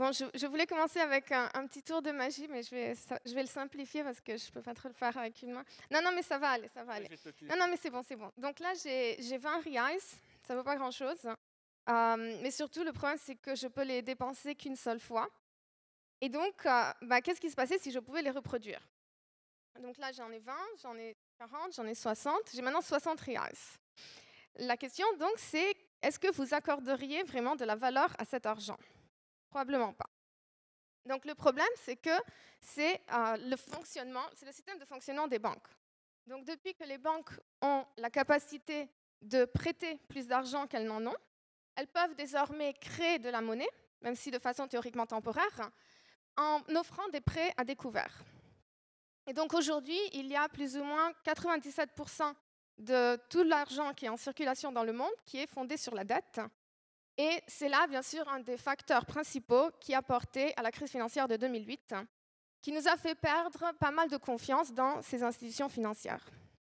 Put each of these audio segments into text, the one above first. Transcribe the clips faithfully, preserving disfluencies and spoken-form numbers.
Bon, je, je voulais commencer avec un, un petit tour de magie, mais je vais, ça- je vais le simplifier parce que je ne peux pas trop le faire avec une main. Non, non, mais ça va aller, ça va Ouais, aller. je vais te le Non, dire. non, mais c'est bon, c'est bon. Donc là, j'ai j'ai vingt reais, ça ne vaut pas grand-chose. Euh, mais surtout, le problème, c'est que je peux les dépenser qu'une seule fois. Et donc, euh, bah, qu'est-ce qui se passait si je pouvais les reproduire? Donc là, j'en ai vingt, j'en ai quarante, j'en ai soixante. J'ai maintenant soixante reais. La question, donc, c'est est-ce que vous accorderiez vraiment de la valeur à cet argent? Probablement pas. Donc le problème, c'est que c'est euh, le fonctionnement, c'est le système de fonctionnement des banques. Donc depuis que les banques ont la capacité de prêter plus d'argent qu'elles n'en ont, elles peuvent désormais créer de la monnaie, même si de façon théoriquement temporaire, en offrant des prêts à découvert. Et donc aujourd'hui, il y a plus ou moins quatre-vingt-dix-sept pour cent de tout l'argent qui est en circulation dans le monde qui est fondé sur la dette. Et c'est là, bien sûr, un des facteurs principaux qui a porté à la crise financière de deux mille huit, qui nous a fait perdre pas mal de confiance dans ces institutions financières.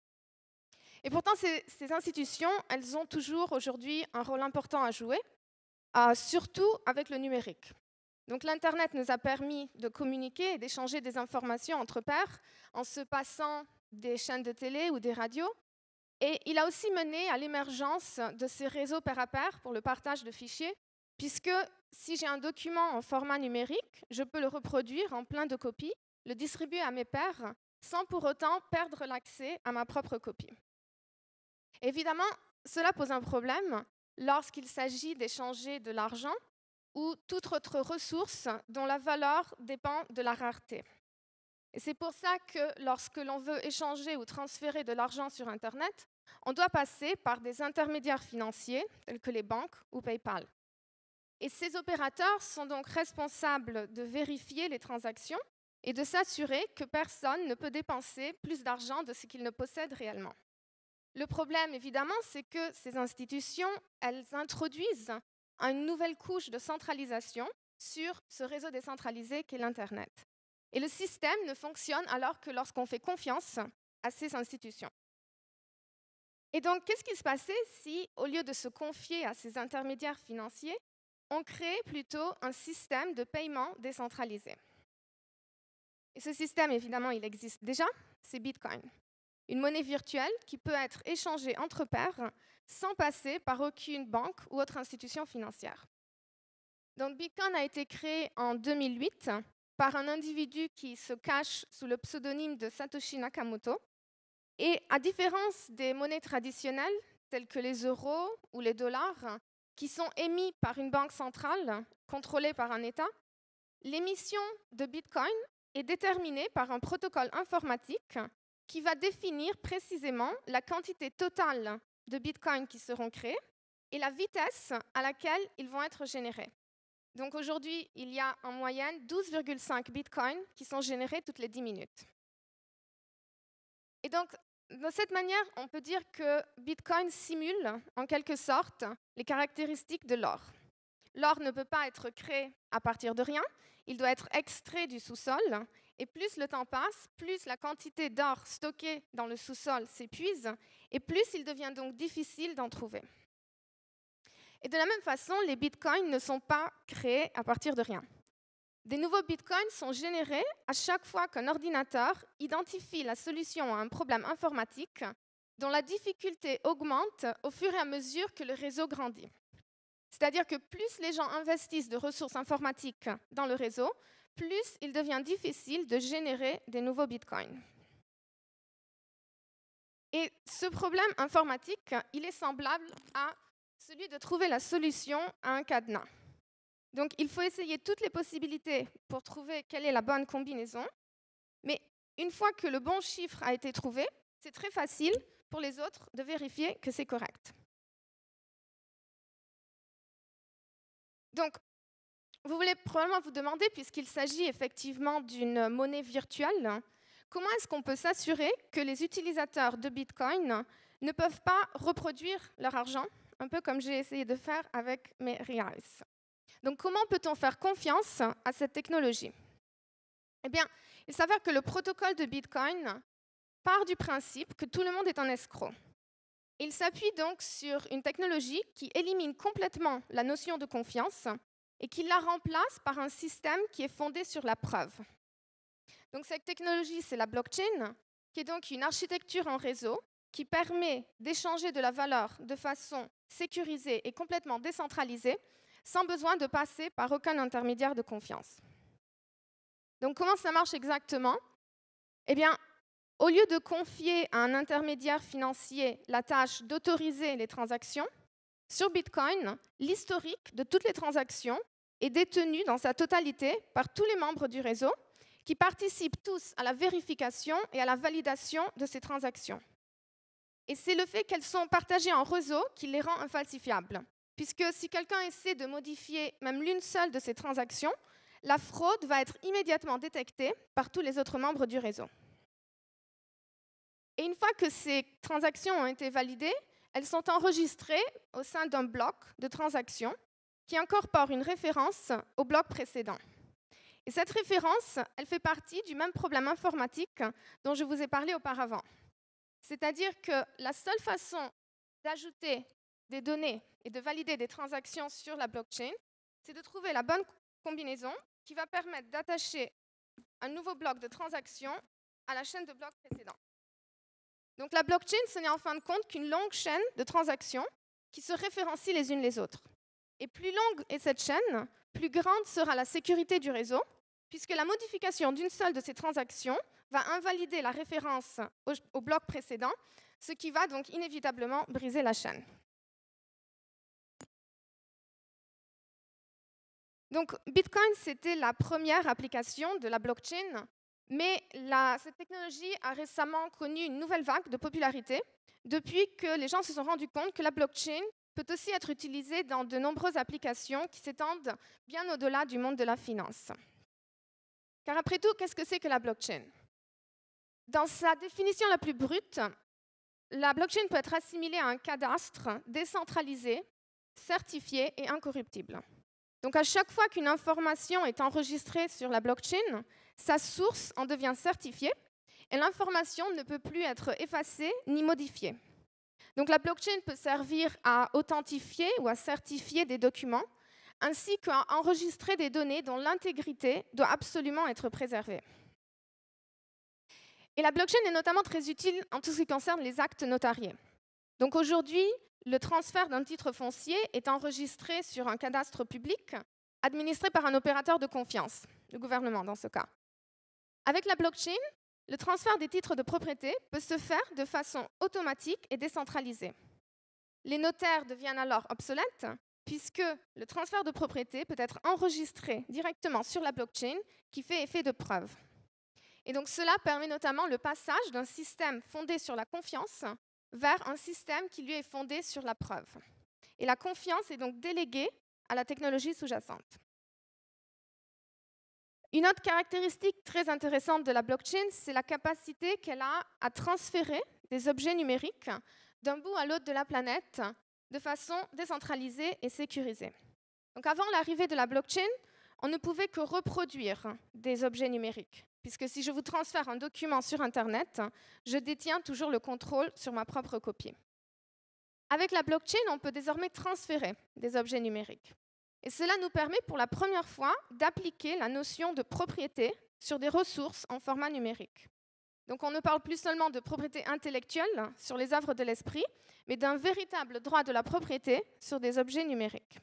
Et pourtant, ces, ces institutions, elles ont toujours aujourd'hui un rôle important à jouer, euh, surtout avec le numérique. Donc l'Internet nous a permis de communiquer et d'échanger des informations entre pairs en se passant des chaînes de télé ou des radios. Et il a aussi mené à l'émergence de ces réseaux pair à pair pour le partage de fichiers, puisque si j'ai un document en format numérique, je peux le reproduire en plein de copies, le distribuer à mes pairs, sans pour autant perdre l'accès à ma propre copie. Évidemment, cela pose un problème lorsqu'il s'agit d'échanger de l'argent ou toute autre ressource dont la valeur dépend de la rareté. Et c'est pour ça que lorsque l'on veut échanger ou transférer de l'argent sur Internet, on doit passer par des intermédiaires financiers tels que les banques ou PayPal. Et ces opérateurs sont donc responsables de vérifier les transactions et de s'assurer que personne ne peut dépenser plus d'argent de ce qu'il ne possède réellement. Le problème, évidemment, c'est que ces institutions, elles introduisent une nouvelle couche de centralisation sur ce réseau décentralisé qu'est l'Internet. Et le système ne fonctionne alors que lorsqu'on fait confiance à ces institutions. Et donc, qu'est-ce qui se passait si, au lieu de se confier à ces intermédiaires financiers, on créait plutôt un système de paiement décentralisé? Et ce système, évidemment, il existe déjà, c'est Bitcoin. Une monnaie virtuelle qui peut être échangée entre pairs sans passer par aucune banque ou autre institution financière. Donc, Bitcoin a été créé en deux mille huit par un individu qui se cache sous le pseudonyme de Satoshi Nakamoto. Et à différence des monnaies traditionnelles, telles que les euros ou les dollars, qui sont émis par une banque centrale contrôlée par un État, l'émission de Bitcoin est déterminée par un protocole informatique qui va définir précisément la quantité totale de Bitcoin qui seront créés et la vitesse à laquelle ils vont être générés. Donc aujourd'hui, il y a en moyenne douze virgule cinq bitcoins qui sont générés toutes les dix minutes. Et donc, de cette manière, on peut dire que Bitcoin simule, en quelque sorte, les caractéristiques de l'or. L'or ne peut pas être créé à partir de rien, il doit être extrait du sous-sol, et plus le temps passe, plus la quantité d'or stockée dans le sous-sol s'épuise, et plus il devient donc difficile d'en trouver. Et de la même façon, les bitcoins ne sont pas créés à partir de rien. Des nouveaux bitcoins sont générés à chaque fois qu'un ordinateur identifie la solution à un problème informatique dont la difficulté augmente au fur et à mesure que le réseau grandit. C'est-à-dire que plus les gens investissent de ressources informatiques dans le réseau, plus il devient difficile de générer des nouveaux bitcoins. Et ce problème informatique, il est semblable à celui de trouver la solution à un cadenas. Donc, il faut essayer toutes les possibilités pour trouver quelle est la bonne combinaison. Mais une fois que le bon chiffre a été trouvé, c'est très facile pour les autres de vérifier que c'est correct. Donc, vous voulez probablement vous demander, puisqu'il s'agit effectivement d'une monnaie virtuelle, comment est-ce qu'on peut s'assurer que les utilisateurs de Bitcoin ne peuvent pas reproduire leur argent, un peu comme j'ai essayé de faire avec mes reais. Donc, comment peut-on faire confiance à cette technologie? Eh bien, il s'avère que le protocole de Bitcoin part du principe que tout le monde est un escroc. Il s'appuie donc sur une technologie qui élimine complètement la notion de confiance et qui la remplace par un système qui est fondé sur la preuve. Donc cette technologie, c'est la blockchain, qui est donc une architecture en réseau qui permet d'échanger de la valeur de façon sécurisée et complètement décentralisée, sans besoin de passer par aucun intermédiaire de confiance. Donc comment ça marche exactement? Eh bien, au lieu de confier à un intermédiaire financier la tâche d'autoriser les transactions, sur Bitcoin, l'historique de toutes les transactions est détenu dans sa totalité par tous les membres du réseau qui participent tous à la vérification et à la validation de ces transactions. Et c'est le fait qu'elles sont partagées en réseau qui les rend infalsifiables, puisque si quelqu'un essaie de modifier même l'une seule de ces transactions, la fraude va être immédiatement détectée par tous les autres membres du réseau. Et une fois que ces transactions ont été validées, elles sont enregistrées au sein d'un bloc de transactions qui incorpore une référence au bloc précédent. Et cette référence, elle fait partie du même problème informatique dont je vous ai parlé auparavant. C'est-à-dire que la seule façon d'ajouter des données et de valider des transactions sur la blockchain, c'est de trouver la bonne combinaison qui va permettre d'attacher un nouveau bloc de transactions à la chaîne de blocs précédents. Donc la blockchain, ce n'est en fin de compte qu'une longue chaîne de transactions qui se référencient les unes les autres. Et plus longue est cette chaîne, plus grande sera la sécurité du réseau, puisque la modification d'une seule de ces transactions va invalider la référence au, au bloc précédent, ce qui va donc inévitablement briser la chaîne. Donc Bitcoin, c'était la première application de la blockchain, mais la, cette technologie a récemment connu une nouvelle vague de popularité depuis que les gens se sont rendus compte que la blockchain peut aussi être utilisée dans de nombreuses applications qui s'étendent bien au-delà du monde de la finance. Car après tout, qu'est-ce que c'est que la blockchain? Dans sa définition la plus brute, la blockchain peut être assimilée à un cadastre décentralisé, certifié et incorruptible. Donc à chaque fois qu'une information est enregistrée sur la blockchain, sa source en devient certifiée et l'information ne peut plus être effacée ni modifiée. Donc la blockchain peut servir à authentifier ou à certifier des documents, ainsi qu'à enregistrer des données dont l'intégrité doit absolument être préservée. Et la blockchain est notamment très utile en tout ce qui concerne les actes notariés. Donc aujourd'hui, le transfert d'un titre foncier est enregistré sur un cadastre public administré par un opérateur de confiance, le gouvernement dans ce cas. Avec la blockchain, le transfert des titres de propriété peut se faire de façon automatique et décentralisée. Les notaires deviennent alors obsolètes puisque le transfert de propriété peut être enregistré directement sur la blockchain qui fait effet de preuve. Et donc cela permet notamment le passage d'un système fondé sur la confiance vers un système qui lui est fondé sur la preuve. Et la confiance est donc déléguée à la technologie sous-jacente. Une autre caractéristique très intéressante de la blockchain, c'est la capacité qu'elle a à transférer des objets numériques d'un bout à l'autre de la planète de façon décentralisée et sécurisée. Donc avant l'arrivée de la blockchain, on ne pouvait que reproduire des objets numériques, puisque si je vous transfère un document sur Internet, je détiens toujours le contrôle sur ma propre copie. Avec la blockchain, on peut désormais transférer des objets numériques. Et cela nous permet pour la première fois d'appliquer la notion de propriété sur des ressources en format numérique. Donc on ne parle plus seulement de propriété intellectuelle sur les œuvres de l'esprit, mais d'un véritable droit de la propriété sur des objets numériques.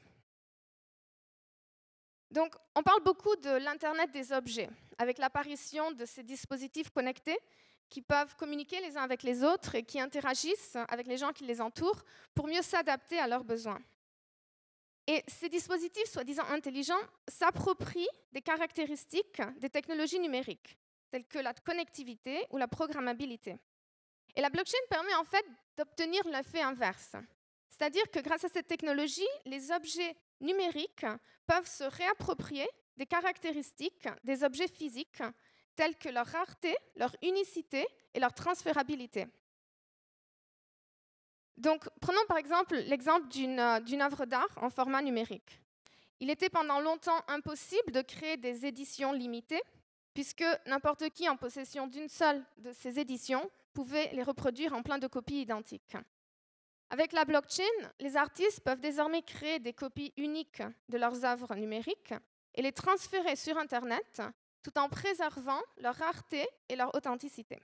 Donc on parle beaucoup de l'Internet des objets, avec l'apparition de ces dispositifs connectés qui peuvent communiquer les uns avec les autres et qui interagissent avec les gens qui les entourent pour mieux s'adapter à leurs besoins. Et ces dispositifs, soi-disant intelligents, s'approprient des caractéristiques des technologies numériques, telles que la connectivité ou la programmabilité. Et la blockchain permet en fait d'obtenir l'effet inverse. C'est-à-dire que grâce à cette technologie, les objets numériques peuvent se réapproprier des caractéristiques des objets physiques, telles que leur rareté, leur unicité et leur transférabilité. Donc, prenons par exemple l'exemple d'une euh, d'une œuvre d'art en format numérique. Il était pendant longtemps impossible de créer des éditions limitées, puisque n'importe qui en possession d'une seule de ces éditions pouvait les reproduire en plein de copies identiques. Avec la blockchain, les artistes peuvent désormais créer des copies uniques de leurs œuvres numériques et les transférer sur Internet tout en préservant leur rareté et leur authenticité.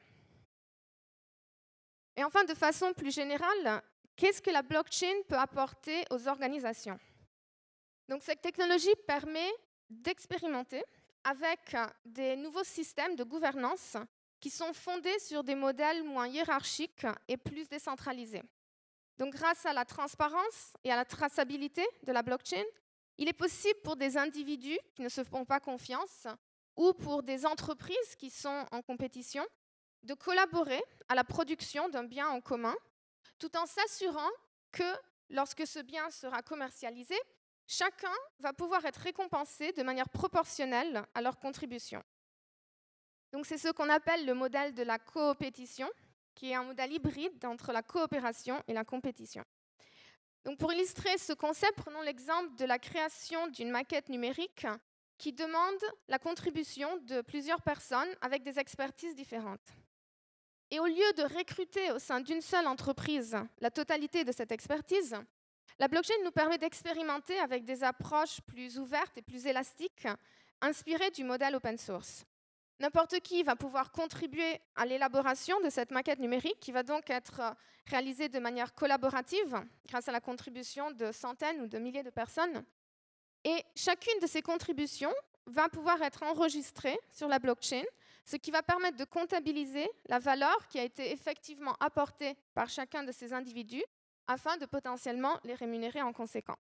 Et enfin, de façon plus générale, qu'est-ce que la blockchain peut apporter aux organisations? Donc, cette technologie permet d'expérimenter avec des nouveaux systèmes de gouvernance qui sont fondés sur des modèles moins hiérarchiques et plus décentralisés. Donc, grâce à la transparence et à la traçabilité de la blockchain, il est possible pour des individus qui ne se font pas confiance ou pour des entreprises qui sont en compétition de collaborer à la production d'un bien en commun, tout en s'assurant que lorsque ce bien sera commercialisé, chacun va pouvoir être récompensé de manière proportionnelle à leur contribution. Donc, c'est ce qu'on appelle le modèle de la coopétition, qui est un modèle hybride entre la coopération et la compétition. Donc, pour illustrer ce concept, prenons l'exemple de la création d'une maquette numérique qui demande la contribution de plusieurs personnes avec des expertises différentes. Et au lieu de recruter au sein d'une seule entreprise la totalité de cette expertise, la blockchain nous permet d'expérimenter avec des approches plus ouvertes et plus élastiques, inspirées du modèle open source. N'importe qui va pouvoir contribuer à l'élaboration de cette maquette numérique qui va donc être réalisée de manière collaborative grâce à la contribution de centaines ou de milliers de personnes. Et chacune de ces contributions va pouvoir être enregistrée sur la blockchain, ce qui va permettre de comptabiliser la valeur qui a été effectivement apportée par chacun de ces individus afin de potentiellement les rémunérer en conséquence.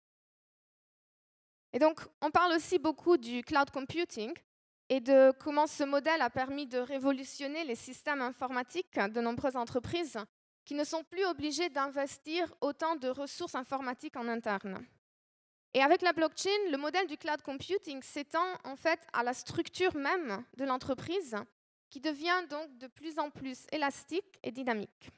Et donc, on parle aussi beaucoup du cloud computing et de comment ce modèle a permis de révolutionner les systèmes informatiques de nombreuses entreprises qui ne sont plus obligées d'investir autant de ressources informatiques en interne. Et avec la blockchain, le modèle du cloud computing s'étend en fait à la structure même de l'entreprise qui devient donc de plus en plus élastique et dynamique.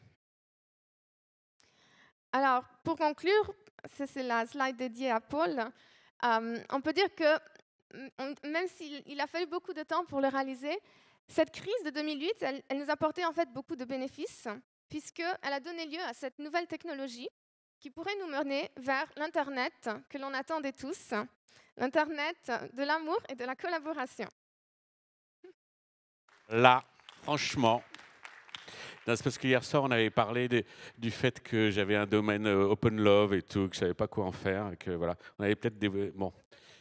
Alors, pour conclure, ça c'est la slide dédiée à Paul, euh, on peut dire que même s'il a fallu beaucoup de temps pour le réaliser, cette crise de deux mille huit, elle, elle nous a apporté en fait beaucoup de bénéfices, puisqu'elle a donné lieu à cette nouvelle technologie qui pourrait nous mener vers l'Internet que l'on attendait tous, l'Internet de l'amour et de la collaboration. Là, franchement, c'est parce qu'hier soir, on avait parlé de, du fait que j'avais un domaine open love et tout, que je ne savais pas quoi en faire, et que voilà, on avait peut-être des... Bon.